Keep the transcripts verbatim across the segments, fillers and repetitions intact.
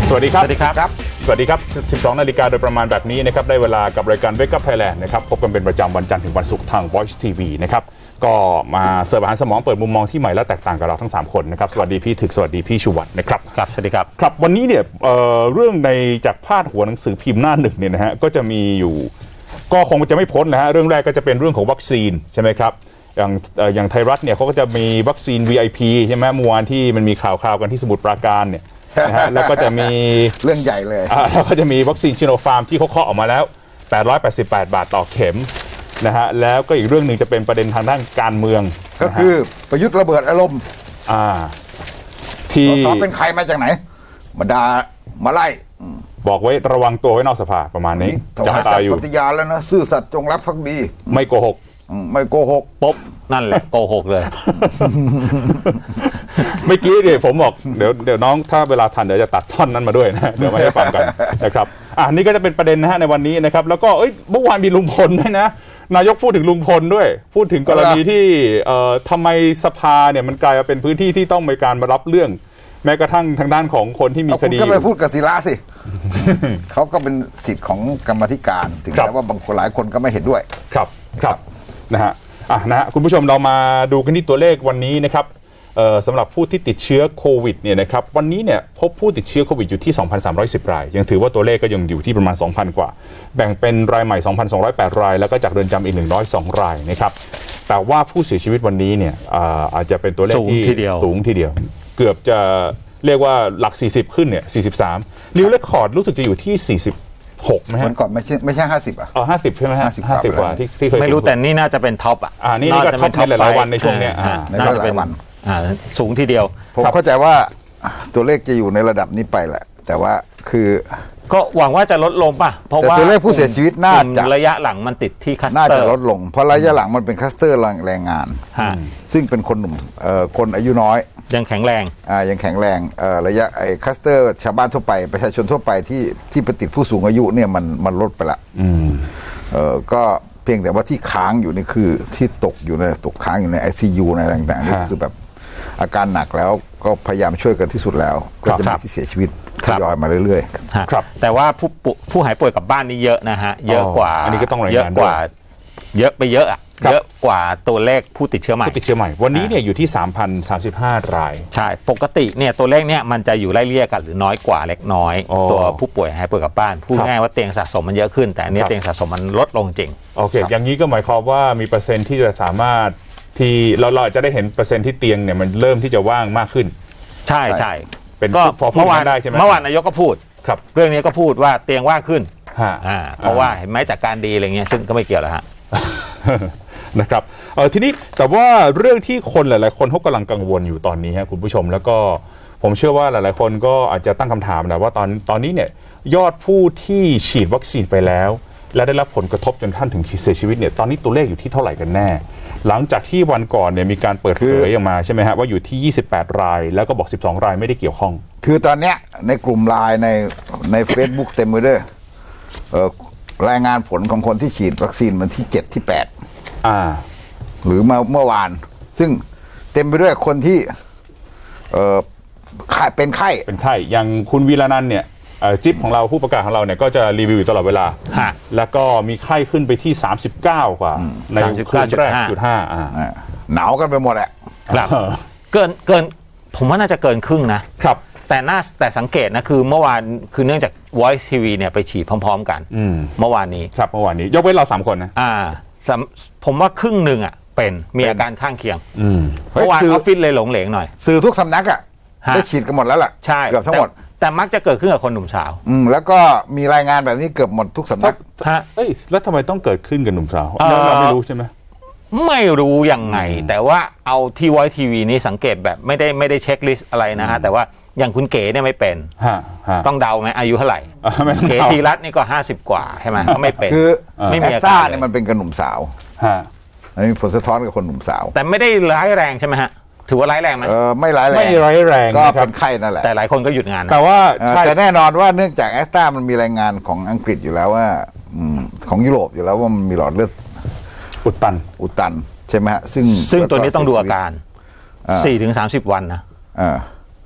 สวัสดีครับสวัสดีครับสวัสดีครับสิบสองนาฬิกาโดยประมาณแบบนี้นะครับได้เวลากับรายการ Wake Up Thailand นะครับพบกันเป็นประจำวันจันทร์ถึงวันศุกร์ทาง Voice ที วี นะครับก็มาเสิร์ฟอาหารสมองเปิดมุมมองที่ใหม่และแตกต่างกับเราทั้งสามคนนะครับสวัสดีพี่ถึกสวัสดีพี่ชูวัฒน์นะครับครับสวัสดีครับครับวันนี้เนี่ย เอ่อ เรื่องในจากพาดหัวหนังสือพิมพ์หน้าหนึ่งเนี่ยนะฮะก็จะมีอยู่ก็คงจะไม่พ้นนะฮะเรื่องแรกก็จะเป็นเรื่องของวัคซีนใช่ไหมครับอย่างอย่างไทยรัฐเนี่ยเขาก็จะมีวัคซีน วี ไอ พี ใช่ไหมเมื่อวานที่มันมีข่าวคราวกันที่สมุทรปราการเนี่ยนะฮะแล้วก็จะมีเรื่องใหญ่เลยแล้วก็จะมีวัคซีนชิโนฟาร์มที่เขาเคาะออกมาแล้วแปดร้อยแปดสิบแปดบาทต่อเข็มนะฮะแล้วก็อีกเรื่องหนึ่งจะเป็นประเด็นทางด้านการเมืองก็คือประยุทธ์ระเบิดอารมณ์อ่าที่สอเป็นใครมาจากไหนมาด่ามาไล่บอกไว้ระวังตัวไว้นอกสภาประมาณนี้จับตาอยู่ปฏิญาณแล้วนะซื่อสัตย์จงรักภักดีไม่โกหกไม่โกหกปุ๊บนั่นแหละโกหกเลยเมื่อกี้เนี่ยผมบอกเดี๋ยวเดี๋ยวน้องถ้าเวลาทันเดี๋ยวจะตัดท่อนนั้นมาด้วยนะเดี๋ยวมาให้ฟังกันนะครับอ่านี่ก็จะเป็นประเด็นนะฮะในวันนี้นะครับแล้วก็เอ้ยเมื่อวานมีลุงพลด้วยนะนายกพูดถึงลุงพลด้วยพูดถึงกรณีที่เอ่อทำไมสภาเนี่ยมันกลายมาเป็นพื้นที่ที่ต้องมีการมารับเรื่องแม้กระทั่งทางด้านของคนที่มีคดีก็ไปพูดกับศิระสิ เขาก็เป็นสิทธิ์ของกรรมธิการถึงแม้ว่าบางคนหลายคนก็ไม่เห็นด้วยครับครับนะฮะอ่ะนะฮะคุณผู้ชมเรามาดูกันที่ตัวเลขวันนี้นะครับสำหรับผู้ที่ติดเชื้อโควิดเนี่ยนะครับวันนี้เนี่ยพบผู้ติดเชื้อโควิดอยู่ที่ สองพันสามร้อยสิบ รายยังถือว่าตัวเลขก็ยังอยู่ที่ประมาณ สองพัน กว่าแบ่งเป็นรายใหม่ สองพันสองร้อยแปด รายแล้วก็จากเรือนจำอีกหนึ่งร้อยสองรายนะครับแต่ว่าผู้เสียชีวิตวันนี้เนี่ย อ, อาจจะเป็นตัวเลขที่สูงทีเดียวเกือบจะเรียกว่าหลักสี่สิบขึ้นเนี่ยสี่สิบสามนิวเรคคอร์ดรู้สึกจะอยู่ที่สี่สิบหกไหมฮะมันก่อนไม่ใช่ไม่ใช่ห้าสิบอ่ะอ๋อห้าสิบใช่ไหมฮะห้าสิบกว่าที่ที่เคยไม่รู้แต่นี่น่าจะเป็นท็อปอ่ะอ่านี่ก็ท็อปในหลายวันในช่วงเนี้ยในหลายวันอ่าสูงทีเดียวผมเข้าใจว่าตัวเลขจะอยู่ในระดับนี้ไปแหละแต่ว่าคือก็หวังว่าจะลดลงป่ะเพราะว่าตัวเลขผู้เสียชีวิตน่าจะระยะหลังมันติดที่คัสเตอร์น่าจะลดลงเพราะระยะหลังมันเป็นคัสเตอร์แรงงานซึ่งเป็นคนหนุ่มคนอายุน้อยยังแข็งแรงอ่ายังแข็งแรงเอ่อระยะไอ้คัสเตอร์ชาวบ้านทั่วไปประชาชนทั่วไปที่ที่ไปติดผู้สูงอายุเนี่ยมันมันลดไปละอืมเอ่อก็เพียงแต่ว่าที่ค้างอยู่นี่คือที่ตกอยู่ในตกค้างอยู่ใน ไอ ซี ยู ในอะไรต่างๆนี่คือแบบอาการหนักแล้วก็พยายามช่วยกันที่สุดแล้วก็จะมีที่เสียชีวิตทยอยมาเรื่อยๆครับแต่ว่าผู้ผู้หายป่วยกลับบ้านนี่เยอะนะฮะเยอะกว่าอันนี้ก็ต้องรายงานด้วยเยอะไปเยอะอ่ะเยอะกว่าตัวเลขผู้ติดเชื้อใหม่ผู้ติดเชื้อใหม่วันนี้เนี่ยอยู่ที่ สามพันสามสิบห้า รายใช่ปกติเนี่ยตัวเลขเนี่ยมันจะอยู่ไล่เลี่ยกันหรือน้อยกว่าเล็กน้อยตัวผู้ป่วยหายป่วยกลับบ้านพูดง่ายว่าเตียงสะสมมันเยอะขึ้นแต่อันนี้เตียงสะสมมันลดลงจริงโอเคอย่างนี้ก็หมายความว่ามีเปอร์เซ็นต์ที่จะสามารถที่เราเราจะได้เห็นเปอร์เซ็นต์ที่เตียงเนี่ยมันเริ่มที่จะว่างมากขึ้นใช่ใช่เป็นก็พอพูดได้ใช่ไหมเมื่อวานนายกก็พูดครับเรื่องนี้ก็พูดว่าเตียงว่างขึ้นอ่าเพราะว่าเห็นไหมจากการดีอะไรเงี้ยซึ่งก็ไม่เกี่ยวแล้วฮะนะครับเออทีนี้แต่ว่าเรื่องที่คนหลายๆคนเขากำลังกังวลอยู่ตอนนี้ฮะคุณผู้ชมแล้วก็ผมเชื่อว่าหลายๆคนก็อาจจะตั้งคำถามนะว่าตอนตอนนี้เนี่ยยอดผู้ที่ฉีดวัคซีนไปแล้วและได้รับผลกระทบจนท่านถึงเสียชีวิตเนี่ยตอนนี้ตัวเลขอยู่ที่เท่าไหร่กันแน่หลังจากที่วันก่อนเนี่ยมีการเปิดเผยออกมาใช่ไหมฮะว่าอยู่ที่ยี่สิบแปดรายแล้วก็บอกสิบสองรายไม่ได้เกี่ยวข้องคือตอนเนี้ยในกลุ่มไลน์ในใน Facebook เต็มไปด้วยเอ่อรายงานผลของคนที่ฉีดวัคซีนวันที่เจ็ดที่แปดอ่าหรือมาเมื่อวานซึ่งเต็มไปด้วยคนที่เอ่อเป็นไข้เป็นไข้อย่างคุณวีระนันท์เนี่ยจิ๊บของเราผู้ประกาศของเราเนี่ยก็จะรีวิวอยู่ตลอดเวลาแล้วก็มีไข้ขึ้นไปที่สามสิบเก้ากว่าในคืนแรกจุดห้าอ่าหนาวกันไปหมดแหละครับเกินเกินผมว่าน่าจะเกินครึ่งนะครับแต่น่าแต่สังเกตนะคือเมื่อวานคือเนื่องจาก Voice ที วี เนี่ยไปฉีดพร้อมๆกันเมื่อวานนี้ครับเมื่อวานนี้ยกเว้นเราสามคนนะอ่าผมว่าครึ่งหนึ่งอ่ะเป็นมีอาการข้างเคียงเมื่อวานออฟฟิศเลยหลงเหลงหน่อยสื่อทุกสำนักอ่ะได้ฉีดกันหมดแล้วล่ะใช่เกือบทั้งหมดแต่มักจะเกิดขึ้นกับคนหนุ่มสาวอืมแล้วก็มีรายงานแบบนี้เกือบหมดทุกสำนักฮะเอ้ยแล้วทำไมต้องเกิดขึ้นกับหนุ่มสาวเราไม่รู้ใช่ไหมไม่รู้ยังไงแต่ว่าเอาที่ Voice ที วี นี่สังเกตแบบไม่ได้ไม่ได้เช็คลิสต์อะไรนะฮะแต่ว่าอย่างคุณเก๋เนี่ยไม่เป็นต้องเดาไหมอายุเท่าไหร่เก๋ธีรัตน์นี่ก็ห้าสิบกว่าใช่ไหมก็ไม่เป็นคือไม่มีอาการเนี่ยมันเป็นกับหนุ่มสาวอันนี้ผลสะท้อนกับคนหนุ่มสาวแต่ไม่ได้ร้ายแรงใช่ไหมฮะถือว่าร้ายแรงไหมเออไม่ร้ายแรงไม่ร้ายแรงก็เป็นไข้นั่นแหละแต่หลายคนก็หยุดงานแต่ว่าแต่แน่นอนว่าเนื่องจากแอสตรามันมีรายงานของอังกฤษอยู่แล้วว่าของยุโรปอยู่แล้วว่ามันมีหลอดเลือดอุดตันอุดตันใช่ไหมฮะซึ่งซึ่งตัวนี้ต้องดูอาการสี่ถึงสามสิบวันนะ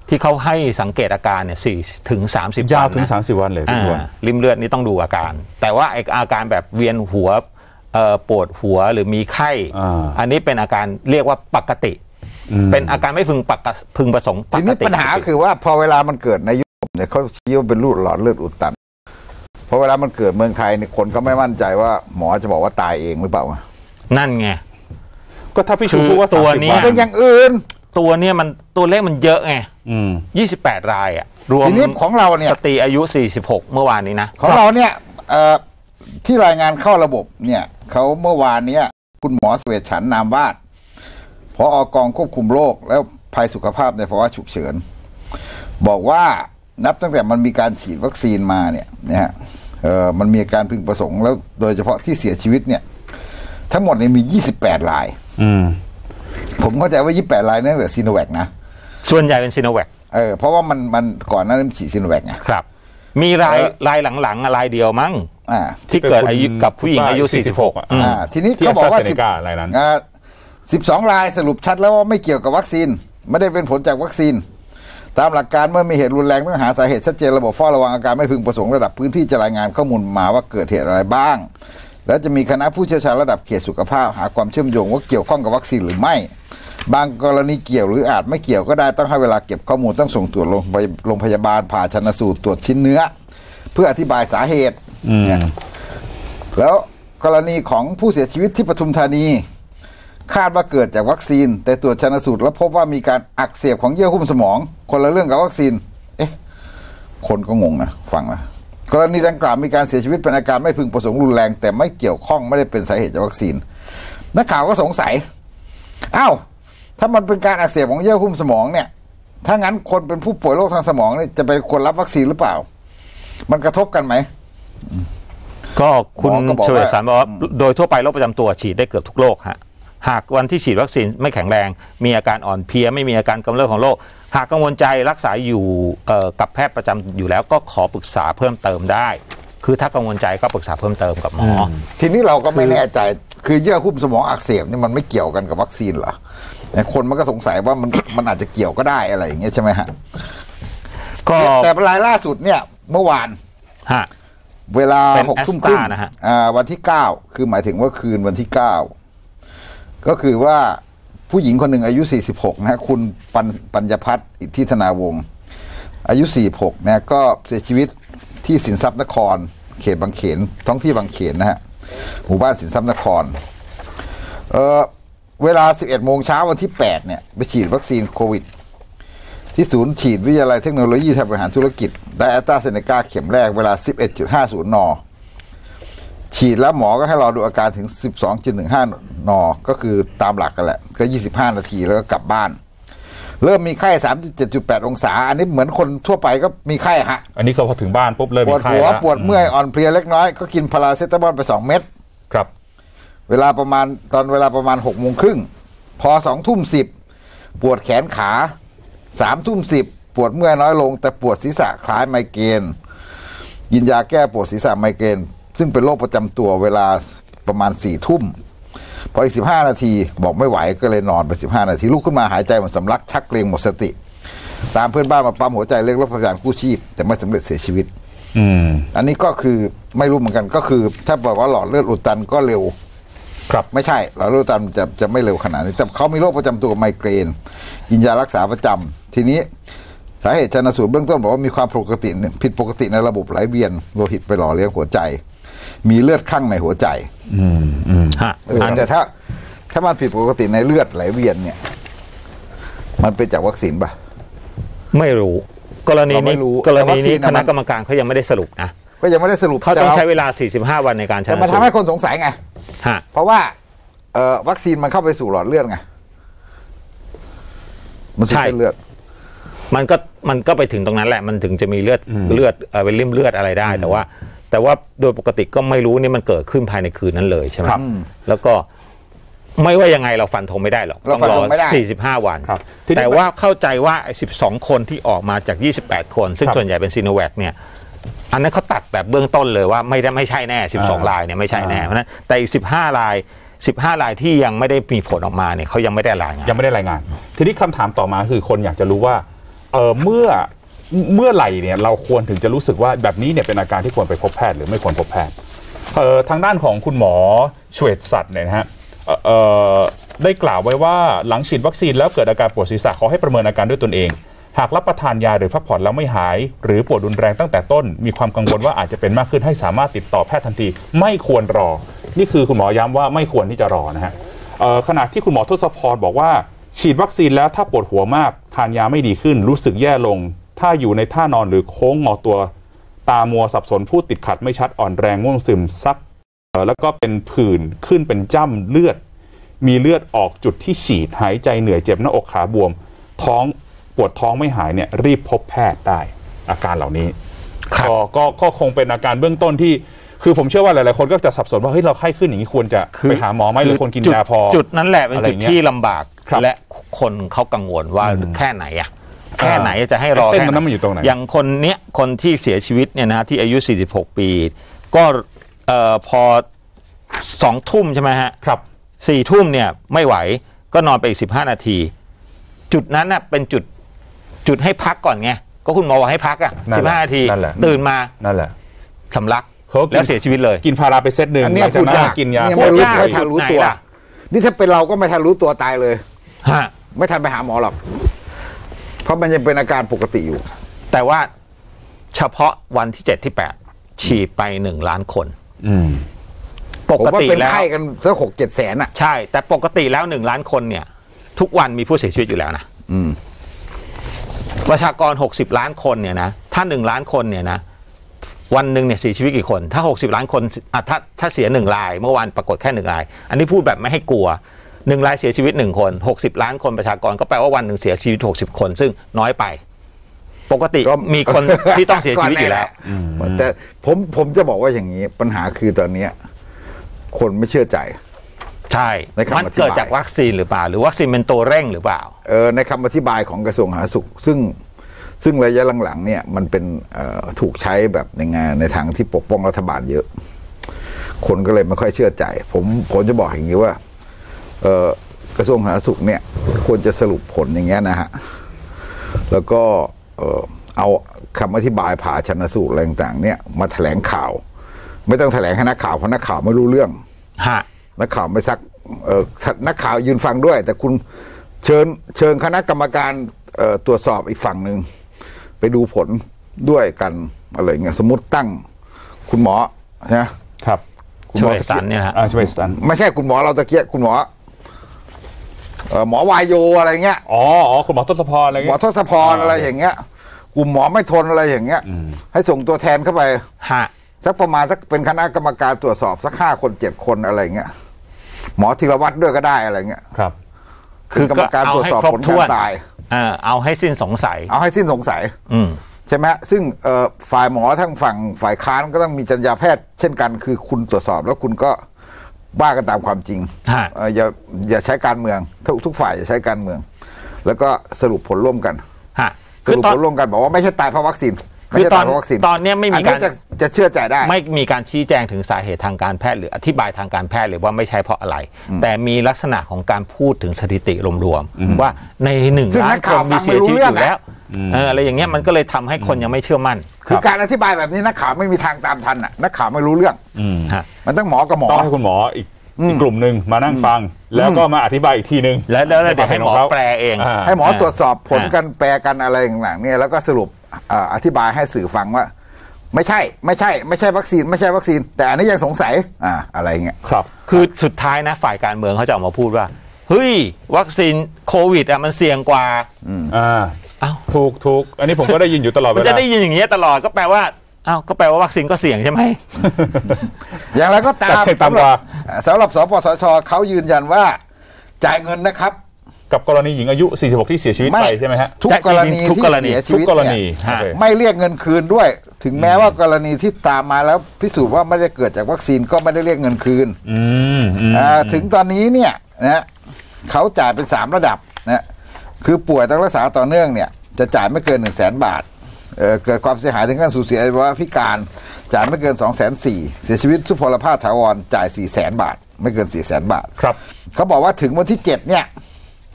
ที่เขาให้สังเกตอาการเนี่ยสี่ถึงสามสิบยาวถึงสามสิบวันเลยพี่บอลริมเลือดนี่ต้องดูอาการแต่ว่าไออาการแบบเวียนหัวปวดหัวหรือมีไข้ อ, อันนี้เป็นอาการเรียกว่าปกติเป็นอาการไม่พึงปกพึงประสงค์ปกติทีนี้ปัญหาคือว่าพอเวลามันเกิดในยุโรปเนี่ยเขาชี้ว่าเป็นรูดหลอดเลือดอุดตันพอเวลามันเกิดเมืองไทยเนี่ยคนก็ไม่มั่นใจว่าหมอจะบอกว่าตายเองหรือเปล่านั่นไงก็ถ้าพี่ชูพูดว่าตัวนี้เป็นอย่างอื่นตัวเนี้ยมันตัวเลขมันเยอะไงยี่สิบแปดรายอ่ะรวมทีนี้ของเราเนี่ยสตรีอายุสี่สิบหกเมื่อวานนี้นะของเราเนี่ยที่รายงานเข้าระบบเนี่ยเขาเมื่อวานนี้คุณหมอเสวตฉันท์นามวาดผอ.กองควบคุมโรคและภัยสุขภาพในภาวะฉุกเฉินบอกว่านับตั้งแต่มันมีการฉีดวัคซีนมาเนี่ยนะฮะเออมันมีการพึงประสงค์แล้วโดยเฉพาะที่เสียชีวิตเนี่ยทั้งหมดเนี่ยมียี่สิบแปดรายอืมผมเข้าใจว่ายี่สิบแปดรายนั่นแหละซีโนแวคนะส่วนใหญ่เป็นซีโนแวคเออเพราะว่ามันมันก่อนหน้านั้นฉีดซีโนแวคไงครับมีรายรายหลังๆรายเดียวมั้งอ่าที่เกิดอายุกับผู้หญิงอายุสี่สิบหกอ่าทีนี้เขาบอกว่าสิบรายนั้นอ่าสิบสองรายสรุปชัดแล้วว่าไม่เกี่ยวกับวัคซีนไม่ได้เป็นผลจากวัคซีนตามหลักการเมื่อมีเหตุรุนแรงต้องหาสาเหตุชัดเจนระบบเฝ้าระวังอาการไม่พึงประสงค์ระดับพื้นที่จะรายงานข้อมูลมาว่าเกิดเหตุอะไรบ้างแล้วจะมีคณะผู้เชี่ยวชาญระดับเขตสุขภาพหาความเชื่อมโยงว่าเกี่ยวข้องกับวัคซีนหรือไม่บางกรณีเกี่ยวหรืออาจไม่เกี่ยวก็ได้ต้องให้เวลาเก็บข้อมูลต้องส่งตรวจโรงพยาบาลผ่าชันสูตรตรวจชิ้นเนื้อเพื่ออธิบายสาเหตุแล้วกรณีของผู้เสียชีวิตที่ปทุมธานีคาดว่าเกิดจากวัคซีนแต่ตรวจชันสูตรแล้วพบว่ามีการอักเสบของเยื่อหุ้มสมองคนละเรื่องกับวัคซีนเอ๊ะคนก็งงนะฟังนะกรณีดังกล่าวมีการเสียชีวิตเป็นอาการไม่พึงประสงค์รุนแรงแต่ไม่เกี่ยวข้องไม่ได้เป็นสาเหตุจากวัคซีนนักข่าวก็สงสัยอ้าวถ้ามันเป็นการอักเสบของเยื่อหุ้มสมองเนี่ยถ้างั้นคนเป็นผู้ป่วยโรคทางสมองเนี่ยจะไปควรรับวัคซีนหรือเปล่ามันกระทบกันไหมก็คุณเฉลิมสารบอกว่าโดยทั่วไปโรคประจำตัวฉีดได้เกือบทุกโรคฮะหากวันที่ฉีดวัคซีนไม่แข็งแรงมีอาการอ่อนเพลียไม่มีอาการกำเริบของโรคหากกังวลใจรักษาอยู่กับแพทย์ประจำอยู่แล้วก็ขอปรึกษาเพิ่มเติมได้คือถ้ากังวลใจก็ปรึกษาเพิ่มเติมกับหมอทีนี้เราก็ไม่แน่ใจคือเยื่อหุ้มสมองอักเสบนี่มันไม่เกี่ยวกันกับวัคซีนเหรอคนมันก็สงสัยว่ามันมันอาจจะเกี่ยวก็ได้อะไรอย่างเงี้ยใช่ไหมฮะก็แต่รายล่าสุดเนี่ยเมื่อวานฮะเวลาหกทุ่มครึ่งนะฮะวันที่เก้าคือหมายถึงว่าคืนวันที่เก้าก็คือว่าผู้หญิงคนหนึ่งอายุสี่สิบหกนะฮะคุณปัญปัญญพัฒน์อิทธิธนาวงศ์อายุสี่สิบหกนะก็เสียชีวิตที่สินทรัพย์นครเขตบางเขนท้องที่บางเขนนะฮะหมู่บ้านสินทรัพย์นครเออเวลา สิบเอ็ดโมงเช้าวันที่แปดเนี่ยไปฉีดวัคซีนโควิดที่ศูนย์ฉีดวิทยาลัยเทคโนโลยีทางบริหารธุรกิจได้แอสตราเซเนกาเข็มแรกเวลา สิบเอ็ดจุดห้าศูนย์ นฉีดแล้วหมอก็ให้รอดูอาการถึง สิบสองจุดหนึ่งห้า นก็คือตามหลักกันแหละก็ยี่สิบห้านาทีแล้วก็กลับบ้านเริ่มมีไข้ สามสิบเจ็ดจุดแปด องศาอันนี้เหมือนคนทั่วไปก็มีไข้ฮะอันนี้เขาพอถึงบ้านปุ๊บเริ่มมีไข้ปวดหัวปวดเมื่อยอ่อนเพลียเล็กน้อยก็กินพาราเซตามอลไปสองเม็ดครับเวลาประมาณตอนเวลาประมาณ หกโมงครึ่งพอ สองทุ่มสิบปวดแขนขา สามทุ่มสิบปวดเมื่อยน้อยลงแต่ปวดศีรษะคล้ายไมเกรนกินยาแก้ปวดศีรษะไมเกรนซึ่งเป็นโรคประจำตัวเวลาประมาณ สี่ทุ่มพออีกสิบห้านาทีบอกไม่ไหวก็เลยนอนไปสิบห้านาทีลุกขึ้นมาหายใจหมดสำลักชักเกร็งหมดสติตามเพื่อนบ้านมาปั๊มหัวใจเรียกรถพยาบาลกู้ชีพแต่ไม่สำเร็จเสียชีวิตอืมอันนี้ก็คือไม่รู้เหมือนกันก็คือถ้าบอกว่าหลอดเลือดอุดตันก็เร็วครับไม่ใช่หลอดเลือดอุดตันจะจะไม่เร็วขนาดนี้แต่เขามีโรคประจำตัวไมเกรนกินยารักษาประจำทีนี้สาเหตุชันสูตรเบื้องต้นบอกว่ามีความปกติผิดปกติในระบบไหลเวียนโลหิตไปหล่อเลี้ยงหัวใจมีเลือดข้างในหัวใจอืมอืมฮะแต่ถ้าถ้ามันผิดปกติในเลือดไหลเวียนเนี่ยมันเป็นจากวัคซีนป่ะไม่รู้กรณีนี้กรณีนี้คณะกรรมการเขายังไม่ได้สรุปนะก็ยังไม่ได้สรุปเขาต้องใช้เวลาสี่สิบห้าวันในการชันสูตรมันทำให้คนสงสัยไงฮะเพราะว่าเอ่อวัคซีนมันเข้าไปสู่หลอดเลือดไงมันสู่เส้นเลือดมันก็มันก็ไปถึงตรงนั้นแหละมันถึงจะมีเลือดเลือดเอ่อเป็นริ่มเลือดอะไรได้แต่ว่าแต่ว่าโดยปกติก็ไม่รู้นี่มันเกิดขึ้นภายในคืนนั้นเลยใช่ไหมแล้วก็ไม่ว่ายังไงเราฟันธงไม่ได้หรอกต้องรอสี่สิบห้าวันแต่ว่าเข้าใจว่าไอ้สิบสองคนที่ออกมาจากยี่สิบแปดคนซึ่งส่วนใหญ่เป็นซีโนแวคเนี่ยอันนั้นเขาตัดแบบเบื้องต้นเลยว่าไม่ได้ไม่ใช่แน่สิบสองรายเนี่ยไม่ใช่แน่เพราะนั้นแต่อีกสิบห้ารายสิบห้ารายที่ยังไม่ได้มีผลออกมาเนี่ยเขายังไม่ได้รายงานยังไม่ได้รายงานทีนี้คำถามต่อมาคือคนอยากจะรู้ว่าเออเมื่อเมื่อไหร่เนี่ยเราควรถึงจะรู้สึกว่าแบบนี้เนี่ยเป็นอาการที่ควรไปพบแพทย์หรือไม่ควรพบแพทย์เอ่อทางด้านของคุณหมอชเวตสัตย์เนี่ยนะฮะเอ่อได้กล่าวไว้ว่าหลังฉีดวัคซีนแล้วเกิดอาการปวดศีรษะขอให้ประเมินอาการด้วยตนเองหากรับประทานยาหรือพักผ่อนแล้วไม่หายหรือปวดรุนแรงตั้งแต่ต้นมีความกังวลว่าอาจจะเป็นมากขึ้นให้สามารถติดต่อแพทย์ทันทีไม่ควรรอนี่คือคุณหมอย้ำว่าไม่ควรที่จะรอนะฮะขณะที่คุณหมอทศพรบอกว่าฉีดวัคซีนแล้วถ้าปวดหัวมากทานยาไม่ดีขึ้นรู้สึกแย่ลงถ้าอยู่ในท่านอนหรือโค้งงอตัวตามัวสับสนพูดติดขัดไม่ชัดอ่อนแรงง่วงซึมซักแล้วก็เป็นผื่นขึ้นเป็นจ้ำเลือดมีเลือดออกจุดที่ฉีดหายใจเหนื่อยเจ็บหน้าอกขาบวมท้องปวดท้องไม่หายเนี่ยรีบพบแพทย์ได้อาการเหล่านี้ก็ก็ก็คงเป็นอาการเบื้องต้นที่คือผมเชื่อว่าหลายๆคนก็จะสับสนว่าเฮ้ยเราไข้ขึ้นอย่างนี้ควรจะไปหาหมอไหมหรือควรกินยาพอจุดนั้นแหละเป็นจุดที่ลำบากและคนเขากังวลว่าแค่ไหนอะแค่ไหนจะให้รอแค่นั้นมันอยู่ตรงไหนอย่างคนเนี้ยคนที่เสียชีวิตเนี่ยนะที่อายุสี่สิบหกปีก็เอ่อพอสองทุ่มใช่ไหมฮะครับสี่ทุ่มเนี่ยไม่ไหวก็นอนไปอีกสิบห้านาทีจุดนั้นน่ะเป็นจุดจุดให้พักก่อนไงก็คุณหมอบอกให้พักอ่ะสิบห้านาทีตื่นมานั่นแหละสำลักแล้วเสียชีวิตเลยกินพาราไปเซตหนึ่งอันนี้พูดยากกินยาไม่รู้ไม่ทันรู้ตัวนี่ถ้าเป็นเราก็ไม่ทันรู้ตัวตายเลยฮะไม่ทันไปหาหมอหรอกเพราะมันยังเป็นอาการปกติอยู่แต่ว่าเฉพาะวันที่เจ็ดที่แปดฉีดไปหนึ่งล้านคนปกติแล้วเป็นไข้กันสักหกเจ็ดแสนอ่ะใช่แต่ปกติแล้วหนึ่งล้านคนเนี่ยทุกวันมีผู้เสียชีวิตอยู่แล้วนะประชากรหกสิบล้านคนเนี่ยนะถ้าหนึ่งล้านคนเนี่ยนะวันหนึ่งเนี่ยเสียชีวิตกี่คนถ้าหกสิบล้านคนอ่ะถ้าถ้าเสียหนึ่งรายเมื่อวานปรากฏแค่หนึ่งรายอันนี้พูดแบบไม่ให้กลัวหนึ่งรายเสียชีวิตหนึ่งคนหกสิบล้านคนประชากรก็แปลว่าวันหนึ่งเสียชีวิตหกสิบคนซึ่งน้อยไปปกติมีคนที่ต้องเสียชีวิตอยู่แล้วแต่ผมผมจะบอกว่าอย่างนี้ปัญหาคือตอนนี้คนไม่เชื่อใจใช่มันเกิดจากวัคซีนหรือเปล่าหรือวัคซีนเป็นตัวเร่งหรือเปล่าเออในคำอธิบายของกระทรวงสาธารณสุขซึ่งซึ่งระยะหลังๆเนี่ยมันเป็นถูกใช้แบบในงานในทางที่ปกป้องรัฐบาลเยอะคนก็เลยไม่ค่อยเชื่อใจผมผมจะบอกอย่างนี้ว่าเออกระทรวงสาธารณสุขเนี่ยควรจะสรุปผลอย่างเงี้ยนะฮะแล้วก็เออเอาคำอธิบายผ่าชันสูตรอะไรต่างๆเนี่ยมาแถลงข่าวไม่ต้องแถลงให้นักข่าวเพราะนักข่าวไม่รู้เรื่องฮะนักข่าวไม่ซักเอ่อนักข่าวยืนฟังด้วยแต่คุณเชิญเชิญคณะกรรมการเอ่อตรวจสอบอีกฝั่งหนึ่งไปดูผลด้วยกันอะไรเงี้ยสมมุติตั้งคุณหมอนะครับคุณหมอสันเนี่ยฮะช่วยสันไม่ใช่คุณหมอเราตะเกียบคุณหมอเอ่อหมอวายโยอะไรเงี้ยอ๋ออ๋อคุณหมอทศพรอะไรเงี้ยหมอทศพรอะไรอย่างเงี้ยกลุ่มหมอไม่ทนอะไรอย่างเงี้ยให้ส่งตัวแทนเข้าไปฮะสักประมาณสักเป็นคณะกรรมการตรวจสอบสักห้าคนเจ็ดคนอะไรเงี้ยหมอธีรวัตรด้วยก็ได้อะไรเงี้ยครับคือกรรมการตรวจสอบผลการตายเออเอาให้สิ้นสงสัยเอาให้สิ้นสงสัยอืมใช่ไหมซึ่งเอ่อฝ่ายหมอทั้งฝั่งฝ่ายค้านก็ต้องมีจรรยาแพทย์เช่นกันคือคุณตรวจสอบแล้วคุณก็ว่ากันตามความจริงเอออย่าอย่าใช้การเมืองทุกทุกฝ่ายอย่าใช้การเมืองแล้วก็สรุปผลร่วมกันสรุปผลร่วมกันบอกว่าไม่ใช่ตายเพราะวัคซีนคือตอนตอนนี้ไม่มีการจะจะเชื่อใจได้ไม่มีการชี้แจงถึงสาเหตุทางการแพทย์หรืออธิบายทางการแพทย์หรือว่าไม่ใช่เพราะอะไรแต่มีลักษณะของการพูดถึงสถิติรวมๆว่าในหนึ่งล้านคนมีเสียชีวิตอยู่แล้วเอออะไรอย่างเงี้ยมันก็เลยทำให้คนยังไม่เชื่อมั่นคือการอธิบายแบบนี้นักข่าวไม่มีทางตามทันอ่ะนักข่าวไม่รู้เรื่องมันต้องหมอกับหมอต้องให้คุณหมออีกกลุ่มหนึ่งมานั่งฟังแล้วก็มาอธิบายอีกทีนึงแล้วแล้วเดี๋ยวให้หมอแปลเองให้หมอตรวจสอบผลกันแปลกันอะไรต่างๆเนี่ยแล้วก็สรุปอธิบายให้สื่อฟังว่าไม่ใช่ไม่ใช่ไม่ใช่วัคซีนไม่ใช่วัคซีนแต่อันนี้ยังสงสัยอ่าอะไรเงี้ยครับคือสุดท้ายนะฝ่ายการเมืองเขาจะออกมาพูดว่าเฮ้ยวัคซีนโควิดอ่ะมันเสี่ยงกว่าอ่าอ้าวถูกถูกอันนี้ผมก็ได้ยินอยู่ตลอดเวลาจะได้ยินอย่างเงี้ยตลอดก็แปลว่าอ้าวก็แปลว่าวัคซีนก็เสี่ยงใช่ไหมอย่างไรก็ตามสำหรับสำหรับสปสชเขายืนยันว่าจ่ายเงินนะครับกับกรณีหญิงอายุสี่สิบหกที่เสียชีวิตไปใช่ไหมฮะทุกกรณีที่เสียชีวิตเนี่ยไม่เรียกเงินคืนด้วยถึงแม้ว่ากรณีที่ตามมาแล้วพิสูจน์ว่าไม่ได้เกิดจากวัคซีนก็ไม่ได้เรียกเงินคืนถึงตอนนี้เนี่ยนะเขาจ่ายเป็นสามระดับนะคือป่วยต้องรักษาต่อเนื่องเนี่ยจะจ่ายไม่เกินหนึ่งแสนบาทเกิดความเสียหายถึงขั้นสูญเสียอวัยวะพิการจ่ายไม่เกินสองแสนสี่เสียชีวิตทุพพลภาพถาวรจ่ายสี่แสนบาทไม่เกินสี่แสนบาทครับเขาบอกว่าถึงวันที่เจ็ดเนี่ย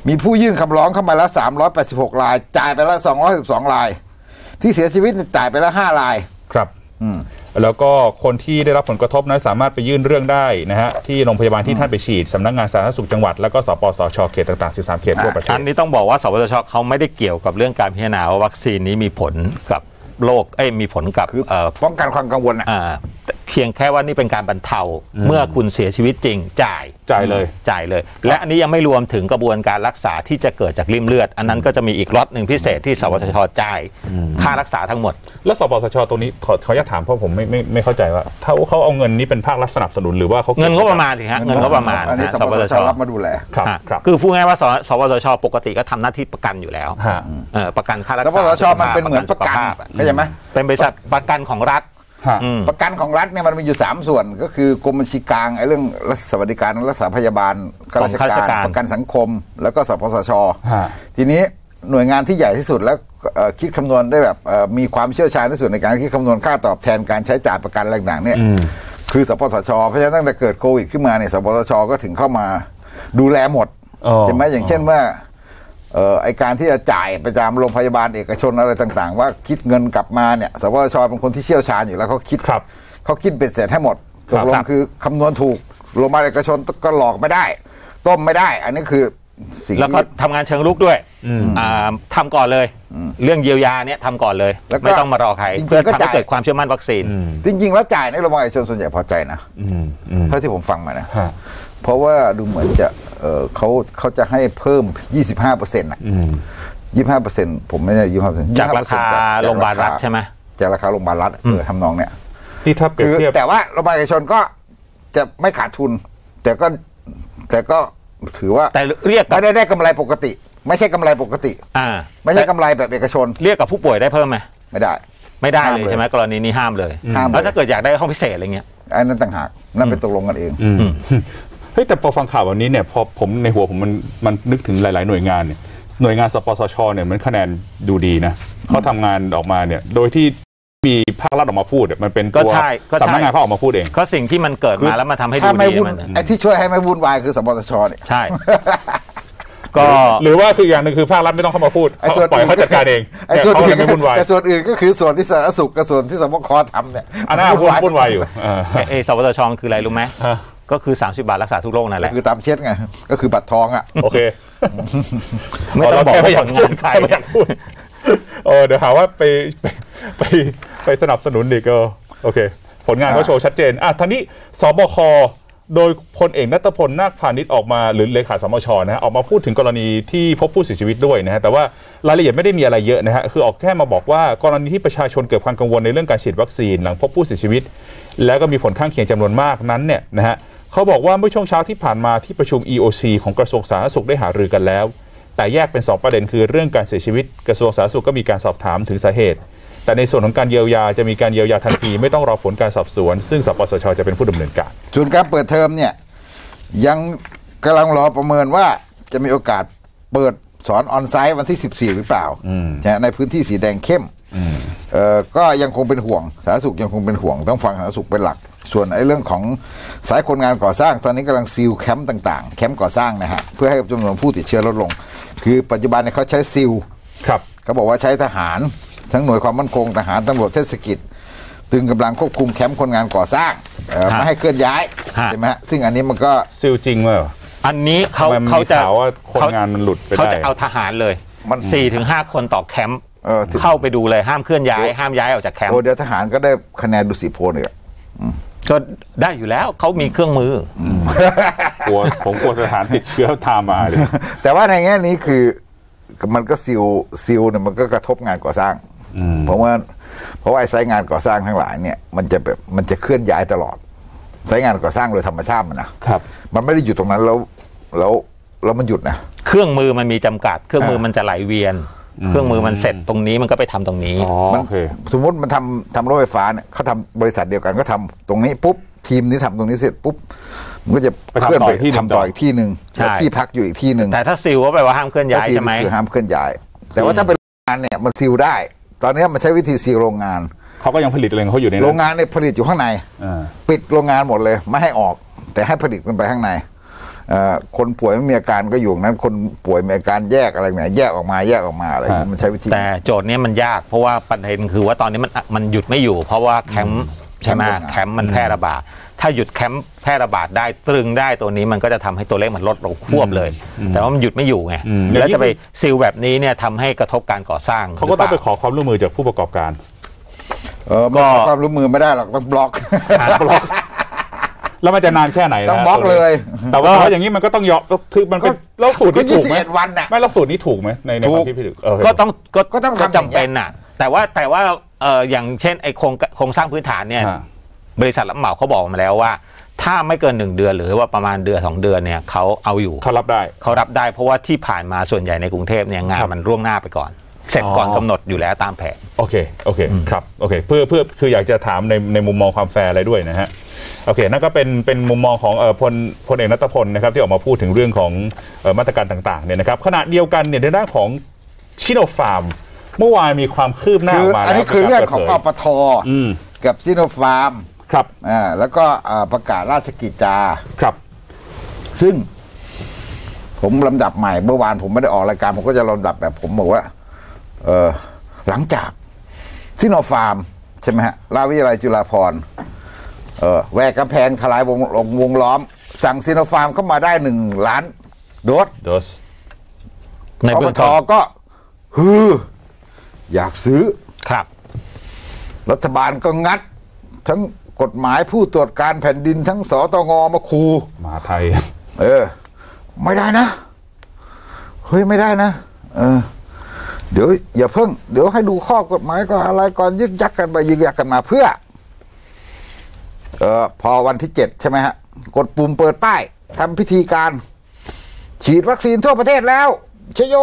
มีผู้ยื่นคำร้องเข้ามาแล้วสามร้อยแปดสิบหกรายจ่ายไปแล้วสองร้อยสิบสองรายที่เสียชีวิตจ่ายไปแล้วห้ารายครับอืมแล้วก็คนที่ได้รับผลกระทบนั้นสามารถไปยื่นเรื่องได้นะฮะที่โรงพยาบาลที่ท่านไปฉีดสำนักงานสาธารณสุขจังหวัดแล้วก็สปสชเขตต่างๆสิบสามเขตทั่วประเทศอันนี้ต้องบอกว่าสปสชเขาไม่ได้เกี่ยวกับเรื่องการพิจารณาว่าวัคซีนนี้มีผลกับโรคเอ้ยมีผลกับป้องกันความกังวลอ่ะเพียงแค่ว่านี่เป็นการบรรเทาเมื่อคุณเสียชีวิตจริงจ่ายจ่ายเลยจ่ายเลยและอันนี้ยังไม่รวมถึงกระบวนการรักษาที่จะเกิดจากริ่มเลือดอันนั้นก็จะมีอีกล็อตหนึ่งพิเศษที่สปสชจ่ายค่ารักษาทั้งหมดแล้วสปสชตรงนี้ขอขออนุญาตถามเพราะผมไม่ไม่ไม่เข้าใจว่าถ้าเขาเอาเงินนี้เป็นภาครัฐสนับสนุนหรือว่าเขาเงินงบประมาณสิฮะเงินงบประมาณอันนี้สปสชรับมาดูแลครับคือพูดง่ายว่าสปสชปกติก็ทำหน้าที่ประกันอยู่แล้วประกันค่ารักษาสปสชมันเป็นเหมือนประกันเข้าใจไหมเป็นบริษัทประกันของรัฐประกันของรัฐเนี่ยมันมีอยู่สามส่วนก็คือกรมบัญชีกลางไอ้เรื่องสวัสดิการรักษาพยาบาลข้าราชการประกันสังคมแล้วก็สปสชทีนี้หน่วยงานที่ใหญ่ที่สุดแล้วคิดคำนวณได้แบบมีความเชี่ยวชาญที่สุดในการคิดคำนวณค่าตอบแทนการใช้จ่ายประกันอะไรต่างๆเนี่ยคือสปสชเพราะฉะนั้นตั้งแต่เกิดโควิดขึ้นมาเนี่ยสปสชก็ถึงเข้ามาดูแลหมดใช่ไหมอย่างเช่นว่าเอ่อไอการที่จะจ่ายไปตามโรงพยาบาลเอกชนอะไรต่างๆว่าคิดเงินกลับมาเนี่ยสปสชเป็นคนที่เชี่ยวชาญอยู่แล้วเขาคิดเขาคิดเป็นเสร็จให้หมดตกลงคือคำนวณถูกโรงพยาบาลเอกชนก็หลอกไม่ได้ต้มไม่ได้อันนี้คือสิ่งแล้วก็ทำงานเชิงลุกด้วยทำก่อนเลยเรื่องเยียวยาเนี่ยทำก่อนเลยไม่ต้องมารอใครเพื่อทำให้เกิดความเชื่อมั่นวัคซีนจริงๆแล้วจ่ายในโรงพยาบาลเอกชนส่วนใหญ่พอใจนะเท่าที่ผมฟังมานะเพราะว่าดูเหมือนจะเออเขาเขาจะให้เพิ่ม ยี่สิบห้าเปอร์เซ็นต์ อ่ะ ยี่สิบห้าเปอร์เซ็นต์ ผมไม่ได้ ยี่สิบห้าเปอร์เซ็นต์จากราคาโรงพยาบาลรัฐใช่ไหมจากราคาโรงพยาบาลรัฐเออทำนองเนี้ยที่ถ้าเปรียบเทียบแต่ว่าโรงพยาบาลเอกชนก็จะไม่ขาดทุนแต่ก็แต่ก็ถือว่าแต่เรียกไม่ได้ได้กำไรปกติไม่ใช่กำไรปกติอ่าไม่ใช่กำไรแบบเอกชนเรียกกับผู้ป่วยได้เพิ่มไหมไม่ได้ไม่ได้เลยใช่ไหมกรณีนี้ห้ามเลยแล้วถ้าเกิดอยากได้ห้องพิเศษอะไรเงี้ยอันนั้นต่างหากนั่นเป็นตกลงกันเองเฮ้ยแต่พอฟังข่าววันนี้เนี่ยพอผมในหัวผมมันมันนึกถึงหลายๆหน่วยงานเนี่ยหน่วยงานสปสชเนี่ยมันคะแนนดูดีนะเขาทำงานออกมาเนี่ยโดยที่มีภาครัฐออกมาพูดมันเป็นตัวสำนักงานเขาออกมาพูดเองก็สิ่งที่มันเกิดมาแล้วมาทำให้ดูดีมันไอ้ที่ช่วยให้ไม่วุ่นวายคือสปสชเนี่ยใช่ก็หรือว่าคืออย่างหนึ่งคือภาครัฐไม่ต้องเข้ามาพูดปล่อยเขาจัดการเองไอ้ส่วนอื่นไม่วุ่นวายแต่ส่วนอื่นก็คือส่วนที่สาธารณสุขกับส่วนที่สบคทำเนี่ยอันนั้นวุ่นวายอยู่ไอ้สปสชคืออะไรรู้ไหมก็คือสามสิบบาทรักษาทุกโรคนั่นแหละคือตามเช็ดไงก็คือบัตรทองอ่ะโอเคไม่ต้องบอกว่าผลงานใครไม่อยากพูดเออเดี๋ยวหาว่าไปไปไปสนับสนุนอีกก็โอเคผลงานเขาโชว์ชัดเจนอ่ะท่านี้สบคโดยพลเอกณัฐพลนาคพานิชออกมาหรือเลขาสมชนะออกมาพูดถึงกรณีที่พบผู้เสียชีวิตด้วยนะฮะแต่ว่ารายละเอียดไม่ได้มีอะไรเยอะนะฮะคือออกแค่มาบอกว่ากรณีที่ประชาชนเกิดความกังวลในเรื่องการฉีดวัคซีนหลังพบผู้เสียชีวิตแล้วก็มีผลข้างเคียงจำนวนมากนั้นเนี่ยนะฮะเขาบอกว่าเมื่อช่วงเช้าที่ผ่านมาที่ประชุม อี โอ ซี ของกระทรวงสาธารณสุขได้หารือกันแล้วแต่แยกเป็นสองประเด็นคือเรื่องการเสียชีวิตกระทรวงสาธารณสุขก็มีการสอบถามถึงสาเหตุแต่ในส่วนของการเยียวยาจะมีการเยียวยาทันทีไม่ต้องรอผลการสอบสวนซึ่งสปสชจะเป็นผู้ดำเนินการส่วนการเปิดเทอมเนี่ยยังกำลังรอประเมินว่าจะมีโอกาสเปิดสอนออนไซต์วันที่สิบสี่หรือเปล่าในพื้นที่สีแดงเข้มเอ่อก็ยังคงเป็นห่วงสาธารณสุขยังคงเป็นห่วงต้องฟังสาธารณสุขเป็นหลักส่วนไอ้เรื่องของสายคนงานก่อสร้างตอนนี้กำลังซีลแคมป์ต่างๆแคมป์ก่อสร้างนะฮะเพื่อให้จำนวนผู้ติดเชื้อลดลงคือปัจจุบันเนี่ยเขาใช้ซีลครับเขาบอกว่าใช้ทหารทั้งหน่วยความมั่นคงทหารตำรวจเทศกิจตึงกำลังควบคุมแคมป์คนงานก่อสร้างไม่ให้เคลื่อนย้ายใช่ไหมฮะซึ่งอันนี้มันก็ซีลจริงเลยอันนี้เขาเขาจะว่าคนงานมันหลุดไปได้เขาจะเอาทหารเลยมันสี่ถึงห้าคนต่อแคมป์เข้าไปดูเลยห้ามเคลื่อนย้ายห้ามย้ายออกจากแคมป์โอ้เดี๋ยวทหารก็ได้คะแนนดูสิโพลเนี่ยก็ได้อยู่แล้วเขามีเครื่องมือกลัวผมกลัวทหารติดเชื้อตามมาเลยแต่ว่าในแง่นี้คือมันก็ซิลซิลเนี่ยมันก็กระทบงานก่อสร้างเพราะว่าเพราะว่าไอ้ไซต์งานก่อสร้างทั้งหลายเนี่ยมันจะแบบมันจะเคลื่อนย้ายตลอดไซต์งานก่อสร้างโดยธรรมชาติมันนะครับมันไม่ได้อยู่ตรงนั้นแล้วแล้วแล้วมันหยุดนะเครื่องมือมันมีจำกัดเครื่องมือมันจะไหลเวียนเครื่องมือมันเสร็จตรงนี้มันก็ไปทำตรงนี้มันสมมติมันทำทำรถไฟฟ้าเนี่ยเขาทำบริษัทเดียวกันก็ทำตรงนี้ปุ๊บทีมนี้ทำตรงนี้เสร็จปุ๊บมันก็จะเคลื่อนไปทำต่ออีกที่หนึ่งที่พักอยู่อีกที่หนึ่งแต่ถ้าซิลก็แปลว่าห้ามเคลื่อนย้ายใช่ไหมคือห้ามเคลื่อนย้ายแต่ว่าถ้าเป็นโรงงานเนี่ยมันซิลได้ตอนนี้มันใช้วิธีซีลโรงงานเขาก็ยังผลิตอะไรเขาอยู่ในโรงงานเนี่ยผลิตอยู่ข้างในปิดโรงงานหมดเลยไม่ให้ออกแต่ให้ผลิตกันไปข้างในคนป่วยไม่มีอาการก็อยู่นั้นคนป่วยมีอาการแยกอะไรเนี่ยแยกออกมาแยกออกมาอะไรมันใช้วิธีแต่โจทย์นี้มันยากเพราะว่าประเด็นคือว่าตอนนี้มันมันหยุดไม่อยู่เพราะว่าแคมป์ใช่ไหมแคมป์มันแพร่ระบาดถ้าหยุดแคมป์แพร่ระบาดได้ตรึงได้ตัวนี้มันก็จะทำให้ตัวเลขมันลดลงควบเลยแต่ว่ามันหยุดไม่อยู่ไงแล้วจะไปซีลแบบนี้เนี่ยทำให้กระทบการก่อสร้างเขาก็ต้องไปขอความร่วมมือจากผู้ประกอบการเออก็ความร่วมมือไม่ได้หรอกต้องบล็อกบล็อกแล้วมันจะนานแค่ไหนต้องบล็อกเลยแต่ว่าอย่างนี้มันก็ต้องยอมคือมันเป็นแล้วสูตรนี้ถูกไหมวันน่ะไม่แล้วสูตรนี้ถูกไหมในในความคิดพี่ถึกก็ต้องก็ต้องจำเป็นน่ะแต่ว่าแต่ว่าเอออย่างเช่นไอโครงโครงสร้างพื้นฐานเนี่ยบริษัทรับเหมาเขาบอกมาแล้วว่าถ้าไม่เกินหนึ่งเดือนหรือว่าประมาณเดือนสองเดือนเนี่ยเขาเอาอยู่เขารับได้เขารับได้เพราะว่าที่ผ่านมาส่วนใหญ่ในกรุงเทพเนี่ยงานมันล่วงหน้าไปก่อนเสร็จก่อนกำหนดอยู่แล้วตามแผนโอเคโอเคครับโอเคเพื่อเพื่อคืออยากจะถามในในมุมมองความแฟร์อะไรด้วยนะฮะโอเคนั่นก็เป็นเป็นมุมมองของเอ่อพลพลเอกณัฐพลนะครับที่ออกมาพูดถึงเรื่องของเอ่อมาตรการต่างๆเนี่ยนะครับขณะเดียวกันเนี่ยในด้านของชิโนฟาร์มเมื่อวานมีความคืบหน้าออกมาแล้วอันนี้คือเรื่องของอปทกับชิโนฟาร์มครับอ่าแล้วก็ประกาศราชกิจจาครับซึ่งผมลำดับใหม่เมื่อวานผมไม่ได้ออกรายการผมก็จะลำดับแบบผมบอกว่าเออหลังจากซิโนฟาร์มใช่ไหมฮะราชวิทยาลัยจุฬาภรณ์เออแหวกกำแพงทลายวงวงล้อมสั่งซิโนฟาร์มเข้ามาได้หนึ่งล้านโดสโดสในอบต.ก็ฮืออยากซื้อครับรัฐบาลก็งัดทั้งกฎหมายผู้ตรวจการแผ่นดินทั้งสตง.มาคูมหาไทยเออไม่ได้นะเฮ้ยไม่ได้นะเออเดี๋ยวอย่าเพิ่งเดี๋ยวให้ดูข้อกฎหมายก็อะไรก่อนยึกยักกันไปยึกยักกันมาเพื่อเออพอวันที่เจ็ดใช่ไหมฮะกดปุ่มเปิดป้ายทำพิธีการฉีดวัคซีนทั่วประเทศแล้วชโย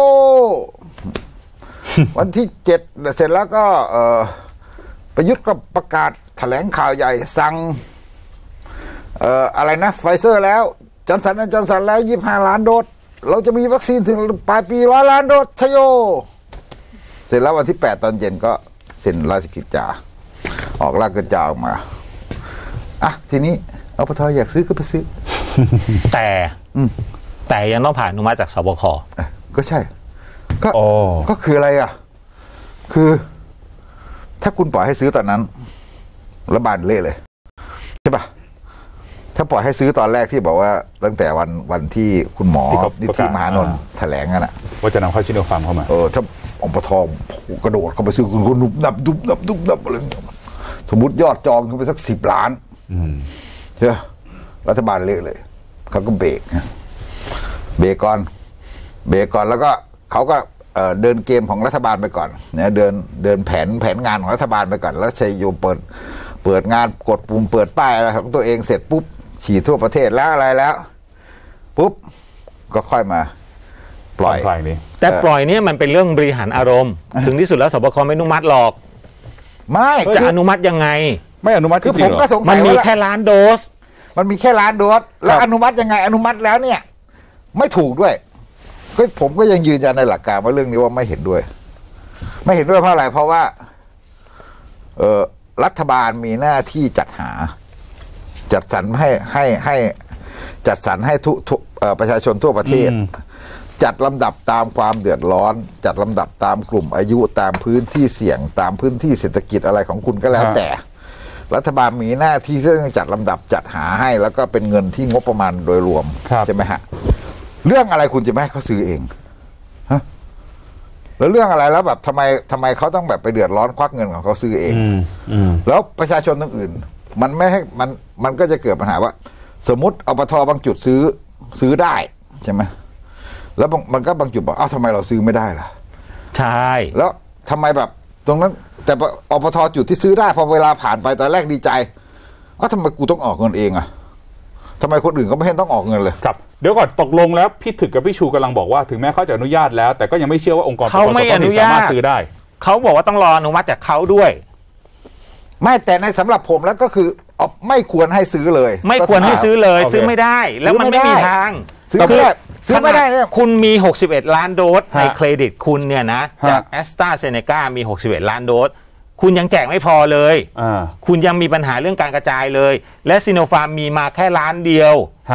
วันที่เจ็ดเสร็จแล้วก็เออประยุทธ์ก็ประกาศแถลงข่าวใหญ่สั่งเอ่ออะไรนะไฟเซอร์แล้วจอห์นสันจอห์นสันแล้วยี่สิบห้าล้านโดสเราจะมีวัคซีนถึงปลายปีร้อยล้านโดสชโยเสร็จแล้ววันที่แปดตอนเย็นก็เซ็นราชกิจจาออกราชกิจจาออกมาอ่ะทีนี้อปท.อยากซื้อก็ไปซื้อแต่แต่ยังต้องผ่านอนุมัติจากสบค. ก็ใช่ก็ก็คืออะไรอ่ะคือถ้าคุณปล่อยให้ซื้อตอนนั้นรัฐบาลเละเลยใช่ปะถ้าปล่อยให้ซื้อตอนแรกที่บอกว่าตั้งแต่วันวันที่คุณหมอนิติมหานนท์แถลงกันอะว่าจะนำเข้าชิโนฟาร์มเข้ามาเออถ้าอปท.กระโดดเข้าไปซื้อคุณคุณนุบนับดุบนับดุบนับอะไรสมมติยอดจองขึ้นไปสักสิบล้านใช่ไหมรัฐบาลเละเลยเขาก็เบรกเบรกก่อนเบรกก่อนแล้วก็เขาก็เดินเกมของรัฐบาลไปก่อนเนี่ยเดินเดินแผนแผนงานของรัฐบาลไปก่อนแล้วชัยโยเปิดเปิดงานกดปุ่มเปิดป้ายอะไรของตัวเองเสร็จปุ๊บฉีดทั่วประเทศแล้วอะไรแล้วปุ๊บก็ค่อยมาปล่อยแต่ปล่อยเนี่ยมันเป็นเรื่องบริหารอารมณ์ถึงที่สุดแล้วสบคไม่อนุมัติหรอกไม่จะอนุมัติยังไงไม่อนุมัติคือผมก็สงสัยมันมีแค่ล้านโดสมันมีแค่ล้านโดสแล้วอนุมัติยังไงอนุมัติแล้วเนี่ยไม่ถูกด้วยก็ผมก็ยังยืนยันในหลักการว่าเรื่องนี้ว่าไม่เห็นด้วยไม่เห็นด้วยเพราะอะไรเพราะว่าเออรัฐบาลมีหน้าที่จัดหาจัดสรรให้ให้ให้จัดสรรให้ทุกประชาชนทั่วประเทศจัดลำดับตามความเดือดร้อนจัดลำดับตามกลุ่มอายุตามพื้นที่เสี่ยงตามพื้นที่เศรษฐกิจอะไรของคุณก็แล้วแต่รัฐบาลมีหน้าที่ที่ต้องจัดลำดับจัดหาให้แล้วก็เป็นเงินที่งบประมาณโดยรวมใช่ไหมฮะเรื่องอะไรคุณจะไม่ให้เขาซื้อเองฮะแล้วเรื่องอะไรแล้วแบบทำไมทำไมเขาต้องแบบไปเดือดร้อนควักเงินของเขาซื้อเองแล้วประชาชนอื่นมันไม่ให้มันมันก็จะเกิดปัญหาว่าสมมติอปท.บางจุดซื้อซื้อได้ใช่ไหมแล้วมันก็บางจุดบอกอ้าวทำไมเราซื้อไม่ได้ล่ะใช่แล้วทำไมแบบตรงนั้นแต่อปท.จุดที่ซื้อได้พอเวลาผ่านไปตอนแรกดีใจอ้าวทำไมกูต้องออกเงินเองอ่ะทำไมคนอื่นก็ไม่เห็นต้องออกเงินเลยครับเดี๋ยวก่อนตกลงแล้วพี่ถึกกับพี่ชูกำลังบอกว่าถึงแม้เขาจะอนุญาตแล้วแต่ก็ยังไม่เชื่อว่าองค์กรเขาไม่อนุญาตสามารถซื้อได้เขาบอกว่าต้องรออนุมัติจากเขาด้วยไม่แต่ในสำหรับผมแล้วก็คือไม่ควรให้ซื้อเลยไม่ควรให้ซื้อเลยซื้อไม่ได้แล้วมันไม่มีทางซื้อไม่ได้ซื้อไม่ได้คุณมีหกสิบเอ็ดล้านโดสในเครดิตคุณเนี่ยนะจากแอสตราเซเนกามีหกสิบเอ็ดล้านโดสคุณยังแจกไม่พอเลยคุณยังมีปัญหาเรื่องการกระจายเลยและซิโนฟาร์มมีมาแค่ล้านเดียว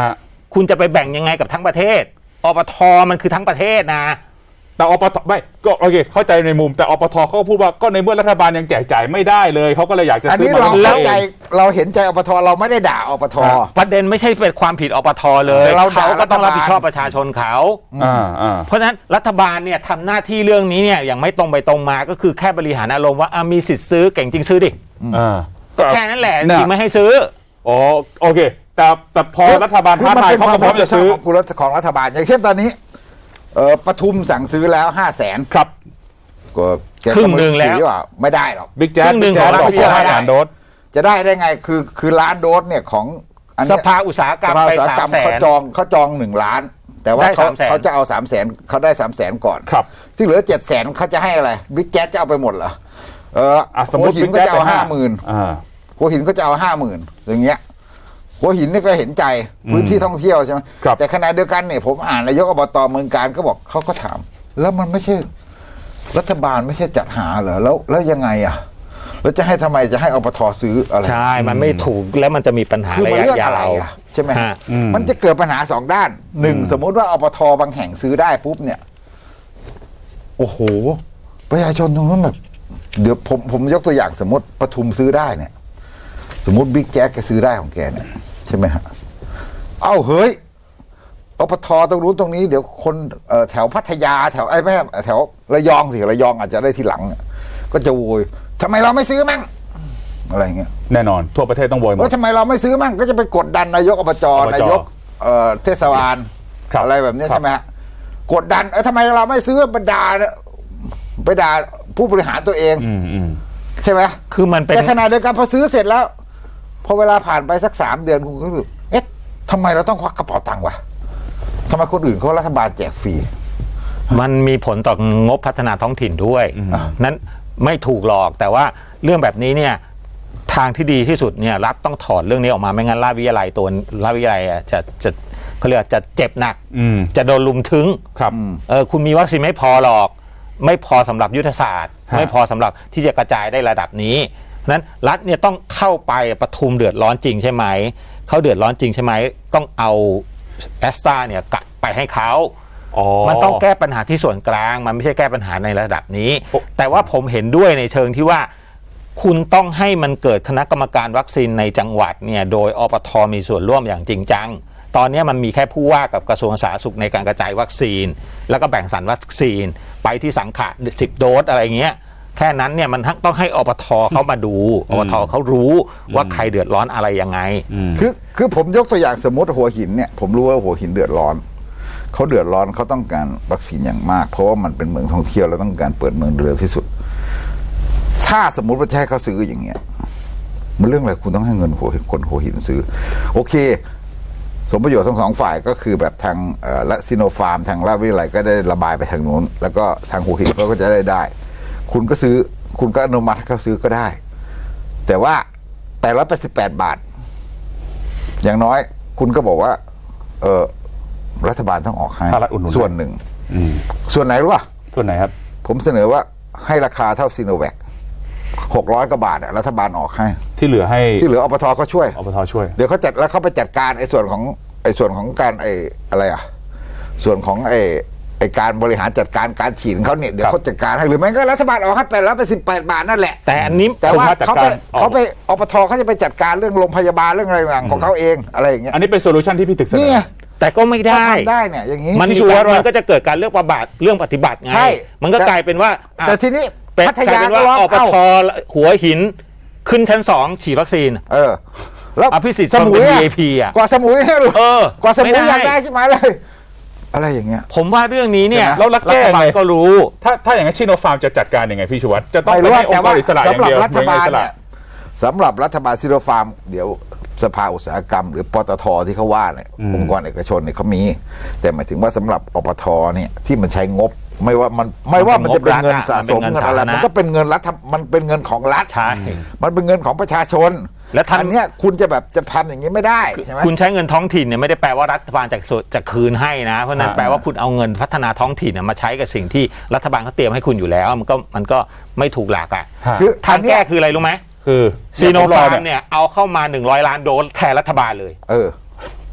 คุณจะไปแบ่งยังไงกับทั้งประเทศอปทมันคือทั้งประเทศนะแต่อปทไม่ก็โอเคเข้าใจในมุมแต่อปทเขาก็พูดว่าก็ในเมื่อรัฐบาลยังแจกจ่ายไม่ได้เลยเขาก็เลยอยากจะซื้อมาเราเข้าใจเราเห็นใจอปทเราไม่ได้ด่าอปทประเด็นไม่ใช่เป็นความผิดอปทเลยเขาก็ต้องรับผิดชอบประชาชนเขาเพราะฉะนั้นรัฐบาลเนี่ยทำหน้าที่เรื่องนี้เนี่ยอย่างไม่ตรงไปตรงมาก็คือแค่บริหารอารมณ์ว่ามีสิทธิ์ซื้อเก่งจริงซื้อดิแค่นั้นแหละจริงไม่ให้ซื้ออ๋อโอเคแต่แต่พอรัฐบาลท้าทายเขาก็พร้อมจะซื้อของรัฐบาลอย่างเช่นตอนนี้เออปทุมสั่งซื้อแล้วห้าแสนครับก็ครึ่งหนึ่งแล้วไม่ได้หรอกบิ๊กแจ๊สบิ๊กแจ๊สบอกว่าห้าล้านโดสจะได้ได้ไงคือคือล้านโดสเนี่ยของสภาอุตสาหกรรมไปสามแสนเขาจองเขาจองหนึ่งล้านแต่ว่าเขาเขาจะเอาสามแสนเขาได้สามแสนก่อนครับที่เหลือเจ็ดแสนเขาจะให้อะไรบิ๊กแจ๊สจะเอาไปหมดเหรอเออหัวหินก็จะเอาห้าหมื่นหัวหินก็จะเอาห้าหมื่นอย่างเงี้ยหัวหินนี่ก็เห็นใจพื้นที่ท่องเที่ยวใช่ไหมแต่ขณะเดียวกันเนี่ยผมอ่านนายกอบตเมืองการก็บอกเขาก็ถามแล้วมันไม่ใช่รัฐบาลไม่ใช่จัดหาเหรอแล้วแล้วยังไงอ่ะแล้วจะให้ทำไมจะให้อปทซื้ออะไรใช่มันไม่ถูกแล้วมันจะมีปัญหาระยะยาวใช่ไหมมันจะเกิดปัญหาสองด้านหนึ่งสมมติว่าอปทบางแห่งซื้อได้ปุ๊บเนี่ยโอ้โหประชาชนตรงนั้นแบบเดี๋ยวผมผมยกตัวอย่างสมมติปทุมซื้อได้เนี่ยสมมติบิ๊กแจ๊สแกซื้อได้ของแกเนี่ยใช่ไหมฮะเอ้าเฮ้ยอปทตรงนู้นตรงนี้เดี๋ยวคนแถวพัทยาแถวไอ้แม่แถวระยองสิระยองอาจจะได้ทีหลังก็จะโวยทำไมเราไม่ซื้อมั่งอะไรเงี้ยแน่นอนทั่วประเทศต้องโวยหมดว่าทำไมเราไม่ซื้อมั่งก็จะไปกดดันนายกอบจนายกเทศบาลอะไรแบบนี้ใช่ไหมฮะกดดันเออทำไมเราไม่ซื้อบรรดาไปด่าผู้บริหารตัวเองใช่ไหมคือมันเป็นแต่ขณะเดียวกันพอซื้อเสร็จแล้วพอเวลาผ่านไปสักสามเดือนคุณก็รู้เอ๊ะทำไมเราต้องควักกระเป๋าตังค์วะทำไมคนอื่นเขารัฐบาลแจกฟรีมันมีผลต่องบพัฒนาท้องถิ่นด้วยนั้นไม่ถูกหรอกแต่ว่าเรื่องแบบนี้เนี่ยทางที่ดีที่สุดเนี่ยรัฐต้องถอดเรื่องนี้ออกมาไม่งั้นราชวิทยาลัยตัวราชวิทยาลัยจะจะเขาเรียกจะเจ็บหนักจะโดนลุมถึงครับเออคุณมีวัคซีนไม่พอหรอกไม่พอสำหรับยุทธศาสตร์ไม่พอสำหรับที่จะกระจายได้ระดับนี้นั้นรัฐเนี่ยต้องเข้าไปปทุมเดือดร้อนจริงใช่ไหมเขาเดือดร้อนจริงใช่ไหมต้องเอาแอสตราเนี่ยกลับไปให้เขามันต้องแก้ปัญหาที่ส่วนกลางมันไม่ใช่แก้ปัญหาในระดับนี้แต่ว่าผมเห็นด้วยในเชิงที่ว่าคุณต้องให้มันเกิดคณะกรรมการวัคซีนในจังหวัดเนี่ยโดยอปทมีส่วนร่วมอย่างจริงจังตอนนี้มันมีแค่ผู้ว่ากับกระทรวงสาธารณสุขในการกระจายวัคซีนแล้วก็แบ่งสรรวัคซีนไปที่สังขะสิบโดสอะไรเงี้ยแค่นั้นเนี่ยมันต้องให้อปทเขามาดูอปทเขารู้ว่าใครเดือดร้อนอะไรยังไงคือคือผมยกตัวอย่างสมมติหัวหินเนี่ยผมรู้ว่าหัวหินเดือดร้อนเขาเดือดร้อนเขาต้องการวัคซีนอย่างมากเพราะว่ามันเป็นเมืองท่องเที่ยวแล้วต้องการเปิดเมืองเร็วที่สุดถ้าสมมติว่าจะให้เขาซื้ออย่างเงี้ยมันเรื่องอะไรคุณต้องให้เงินหัวคนหัวหินซื้อโอเคสมประโยชน์ทั้งสองฝ่ายก็คือแบบทางและซิโนฟาร์มทางราชวิทยาลัยก็ได้ระบายไปทางนู้นแล้วก็ทางหัวหินเขาก็จะได้ได้คุณก็ซื้อคุณก็อนุมัติให้เขาซื้อก็ได้แต่ว่าแปดร้อยแปดสิบแปดบาทอย่างน้อยคุณก็บอกว่าเออรัฐบาลต้องออกให้ส่วนหนึ่งส่วนไหนรู้ป่ะส่วนไหนครับผมเสนอว่าให้ราคาเท่าซีโนแวคหกร้อยกว่าบาทรัฐบาลออกให้ที่เหลือให้ที่เหลืออปทก็ช่วยอปทช่วยเดี๋ยวเขาจัดแล้วเขาไปจัดการไอ้ส่วนของไอ้ส่วนของการไอ้อะไรอ่ะส่วนของไอ้ไอ้การบริหารจัดการการฉีดเขาเนี่ยเดี๋ยวเขาจัดการให้หรือไม่ก็รัฐบาลออกให้ไปแล้วไปสิบแปดบาทนั่นแหละแต่อันนี้แต่ว่าเขาไปเขาไปอปทเขาจะไปจัดการเรื่องโรงพยาบาลเรื่องอะไรต่างๆของเขาเองอะไรอย่างเงี้ยอันนี้เป็นโซลูชันที่พี่ตึกเสนอแต่ก็ไม่ได้ทำได้เนี่ยอย่างนี้มันชัวร์มันก็จะเกิดการเลือกปฏิบัติเรื่องปฏิบัติไงมันก็กลายเป็นว่าแต่ทีนี้พัทยาก็อปทหัวหินขึ้นชั้นสองฉีดวัคซีนเออแล้วอภิสิทธิ์สมุย วี ไอ พี อ่ะกว่าสมุยเนี่ยเออกว่าสมุยอยากได้ใช่ไหมเลยอะไรอย่างเงี้ยผมว่าเรื่องนี้เนี่ยแล้วรัฐบาลก็รู้ถ้าถ้าอย่างนั้นชิโนฟาร์มจะจัดการยังไงพี่ชูวัฒน์จะต้องไปให้องค์กรอิสระอย่างเดียวสำหรับรัฐบาลเนี่ยสำหรับรัฐบาลชิโนฟาร์มเดี๋ยวสภาอุตสาหกรรมหรือปตทที่เขาว่าเนี่ยองค์กรเอกชนเนี่ยเขามีแต่หมายถึงว่าสำหรับอปทเนี่ยที่มันใช้งบไม่ว่ามันไม่ว่ามันจะเป็นเงินสะสมเงินอะไรมันก็เป็นเงินรัฐมันเป็นเงินของรัฐใช่มันเป็นเงินของประชาชนและทันเนี้ยคุณจะแบบจะทำอย่างนี้ไม่ได้ใช่ไหมคุณใช้เงินท้องถิ่นเนี่ยไม่ได้แปลว่ารัฐบาลจะจะคืนให้นะเพราะนั้นแปลว่าคุณเอาเงินพัฒนาท้องถิ่นมาใช้กับสิ่งที่รัฐบาลเขาเตรียมให้คุณอยู่แล้วมันก็มันก็ไม่ถูกหลักอ่ะคือทางแก้คืออะไรรู้ไหมคือซีโนฟาร์มเนี่ยเอาเข้ามาหนึ่งร้อยล้านโดสแทนรัฐบาลเลยเออ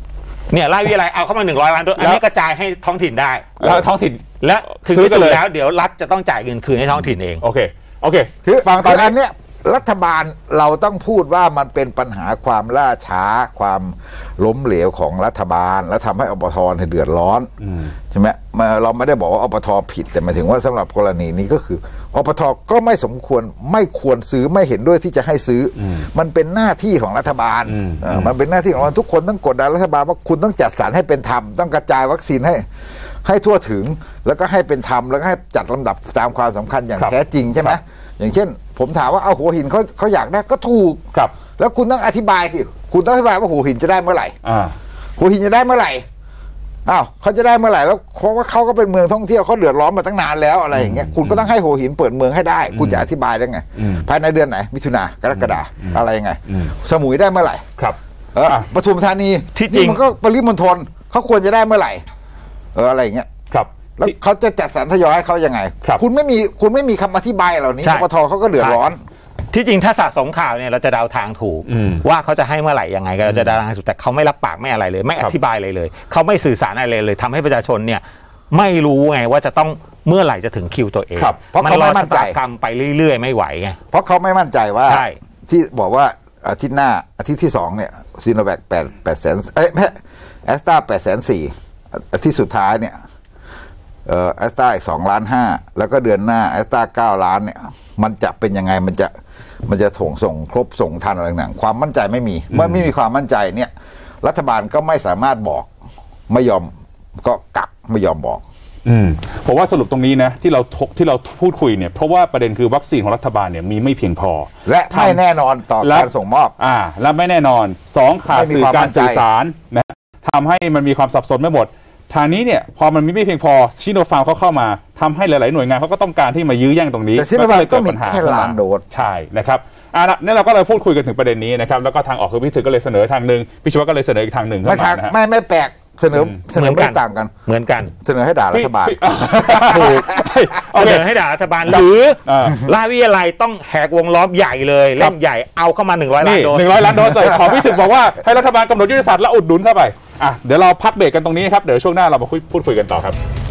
เนี่ยราชวิทยาลัยเอาเข้ามาหนึ่งร้อยล้านโดสอันนี้กระจายให้ท้องถิ่นได้แล้วท้องถิ่นและถึงที่สุดแล้วเดี๋ยวรัฐจะต้องจ่ายเงินคืนให้ท้องถิ่นเองโอเคโอเคคือฟังตอนนี้เนี่ยรัฐบาลเราต้องพูดว่ามันเป็นปัญหาความล่าช้าความล้มเหลวของรัฐบาลและทำให้อปทเดือดร้อนใช่ไหมเราไม่ได้บอกว่าอปทผิดแต่หมายถึงว่าสำหรับกรณีนี้ก็คืออปทก็ไม่สมควรไม่ควรซื้อไม่เห็นด้วยที่จะให้ซื้อมันเป็นหน้าที่ของรัฐบาลมันเป็นหน้าที่ของเราทุกคนต้องกดดันรัฐบาลว่าคุณต้องจัดสรรให้เป็นธรรมต้องกระจายวัคซีนให้ให้ทั่วถึงแล้วก็ให้เป็นธรรมแล้วก็ให้จัดลำดับตามความสำคัญอย่างแท้จริงใช่ไหมอย่างเช่นผมถามว่าเอาหัวหินเขาเขาอยากได้ก็ถูกครับแล้วคุณต้องอธิบายสิคุณต้องอธิบายว่าหัวหินจะได้เมื่อไหร่หัวหินจะได้เมื่อไหร่อ้าวเขาจะได้เมื่อไหร่แล้วเพราะว่าเขาก็เป็นเมืองท่องเที่ยวเขาเดือดร้อนมาตั้งนานแล้วอะไรอย่างเงี้ยคุณก็ต้องให้หัวหินเปิดเมืองให้ได้คุณจะอธิบายได้ไงภายในเดือนไหนมิถุนากรกฎาอะไรยังไงสมุยได้เมื่อไหร่ครับเออปทุมธานีที่จริงมันก็ปริมณฑลเขาควรจะได้เมื่อไหร่เอออะไรอย่างเงี้ยครับแล้วเขาจะจัดสรรทยอยให้เขายังไงคุณไม่มีคุณไม่มีคำอธิบายเหล่านี้ปทเขาก็เดือดร้อนที่จริงถ้าสะสมข่าวเนี่ยเราจะเดาทางถูกว่าเขาจะให้เมื่อไหร่ยังไงก็เราจะเดาทางถูกแต่เขาไม่รับปากไม่อะไรเลยไม่อธิบายอะไรเลยเขาไม่สื่อสารอะไรเลยทำให้ประชาชนเนี่ยไม่รู้ไงว่าจะต้องเมื่อไหร่จะถึงคิวตัวเองเพราะเขาไม่มั่นใจกรรมไปเรื่อยๆไม่ไหวไงเพราะเขาไม่มั่นใจว่าที่บอกว่าอาทิตย์หน้าอาทิตย์ที่สองเนี่ยซีโนแวคแปดแปดแสนเอ้ยแม่แอสตราแปดแสนสี่อาทิตย์สุดท้ายเนี่ยเอ่อแอสตราอีกสองล้านห้าแล้วก็เดือนหน้าแอสตราเก้าล้านเนี่ยมันจะเป็นยังไงมันจะมันจะถ่งส่งครบส่งทันอะไรต่างๆความมั่นใจไม่มีเมื่อไม่มีความมั่นใจเนี่ยรัฐบาลก็ไม่สามารถบอกไม่ยอมก็กักไม่ยอมบอกอืมผมว่าสรุปตรงนี้นะที่เราที่เราพูดคุยเนี่ยเพราะว่าประเด็นคือวัคซีนของรัฐบาลเนี่ยมีไม่เพียงพอและไม่แน่นอนต่อการส่งมอบอ่าและไม่แน่นอนสองขาดสื่อการสื่อสารนะทำให้มันมีความสับสนไม่หมดทางนี้เนี่ยพอมันมีไม่เพียงพอชิโนฟาร์มเขาเข้ามาทำให้หลายๆหน่วยงานเขาก็ต้องการที่มายื้อแย่งตรงนี้แต่ชิโนฟาร์มก็มีแค่ล้านโดสใช่นะครับอ่ะนี่เราก็เลยพูดคุยกันถึงประเด็นนี้นะครับแล้วก็ทางออกคือพิสุทธิ์ก็เลยเสนอทางหนึ่งพิชวัตก็เลยเสนออีกทางหนึ่งไม่ทางไม่ไม่แปลกเสนอเสนอไม่ต่างกันเหมือนกันเสนอให้ด่ารัฐบาลถูกเสนอให้ด่ารัฐบาลหรือราชวิทยาลัยต้องแหกวงล้อมใหญ่เลยเล่นใหญ่เอาเข้ามาหนึ่งร้อยล้านโดสหนึ่งร้อยล้านโดสเลยขอพิสุทธิ์บอกว่าให้รัฐบาลกำหนดยุทธศาสตร์และอุดหนุนเข้าไปอ่ะเดี๋ยวเราพักเบรกกันตรงนี้ครับเดี๋ยวช่วงหน้าเรามาพูดคุยกันต่อครับ